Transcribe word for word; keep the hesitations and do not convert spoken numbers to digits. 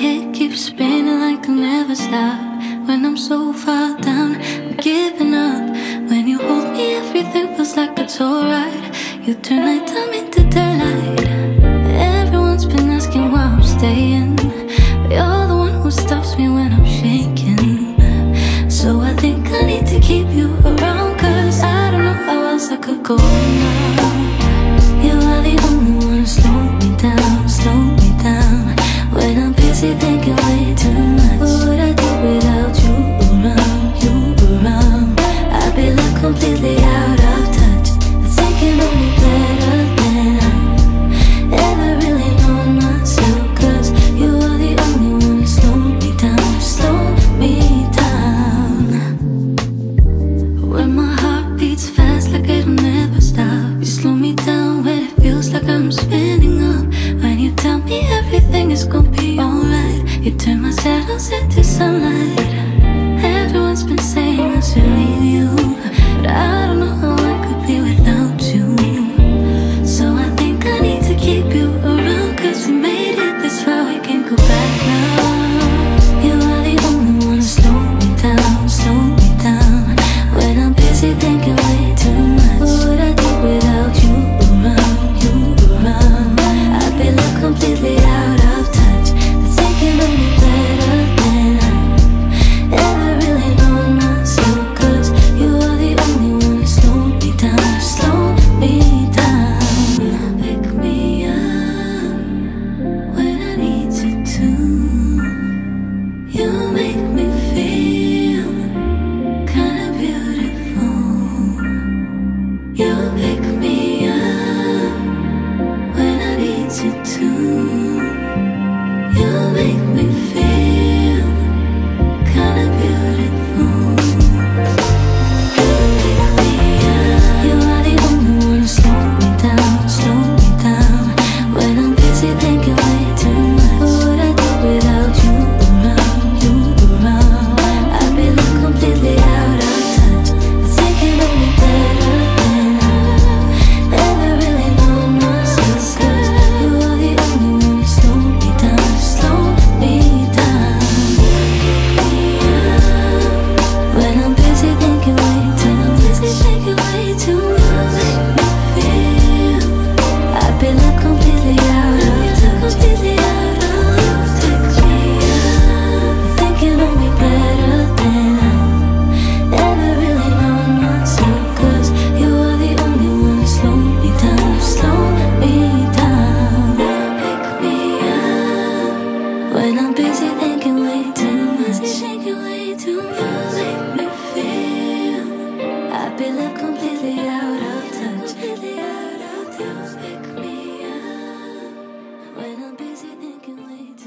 head keeps spinning like I never stop. When I'm so far down, I'm giving up. When you hold me, everything feels like it's alright. You turn nighttime into daylight. Everyone's been asking why I'm staying, but you're the one who stops me when I'm shaking. So I think I need to keep you around, cause I don't know how else I could go on now. You are the only one who slow me down, slow me down. When I'm busy thinking way too much, what would I do without you around, you around? I'd be like completely out of touch. I think you know me better than I ever really know myself, cause you are the only one who slow me down, slow me down. When my heart beats fast like it'll never stop, you slow me down when it feels like I'm spinning up. When you tell me everything is gonna be alright, you turn my shadows into sunlight. Everyone's been saying I should leave you, but I don't know how I could be without you. So I think I need to keep you around, cause we made it this far, we can't go back now. You are the only one to slow me down, slow me down. When I'm busy thinking way too much, what would I do without you around, you around? I'd be like completely out of touch. I think you know me better than I ever really know myself, cause you are the only one who slow me down, slow me down. Pick me up when I need you to. You make me feel kinda beautiful. You pick me up when I need you to. You make me feel kinda beautiful. You pick me up. You are the only one who slow me down, slow me down. When I'm busy thinking way too much, what would I do without you around, you around? I'd be like completely out of touch. I think you know me better than I ever really know myself, cause you are the only one who slow me down, slow me down. Pick me up when I'm busy thinking way too much, busy thinking way too much. Make me feel I'd be like completely out of touch, completely out of touch. Pick me up. I think you know me better than I ever really know myself, cause you are the only one who slow me down, slow me down. Pick me up when I'm busy thinking way too much, thinking way too much. You make me feel I'd be like completely out of touch, completely out of touch. Pick me up when I'm busy thinking way too much.